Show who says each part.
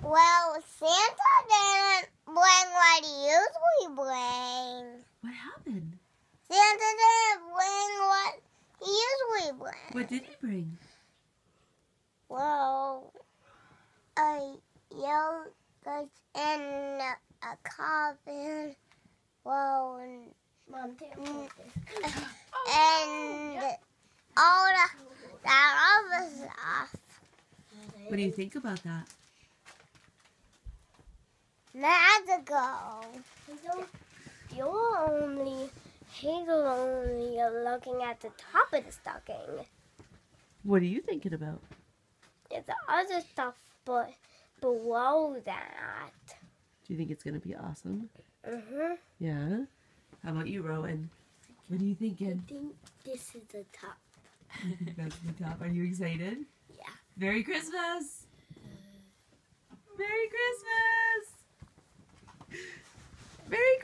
Speaker 1: Well, Santa didn't bring what he usually brings.
Speaker 2: What happened?
Speaker 1: Santa didn't bring what he usually brings.
Speaker 2: What did he bring?
Speaker 1: Well, a yogurt and a coffin. Well, and all that other stuff.
Speaker 2: What do you think about that?
Speaker 1: Magical. Hazel only looking at the top of the stocking.
Speaker 2: What are you thinking about?
Speaker 1: It's the other stuff, but below that.
Speaker 2: Do you think it's going to be awesome?
Speaker 1: Mhm.
Speaker 2: Yeah? How about you, Rowan? What are you thinking?
Speaker 1: I think this is the top.
Speaker 2: That's the top. Are you excited?
Speaker 1: Yeah.
Speaker 2: Merry Christmas! Merry Christmas! Merry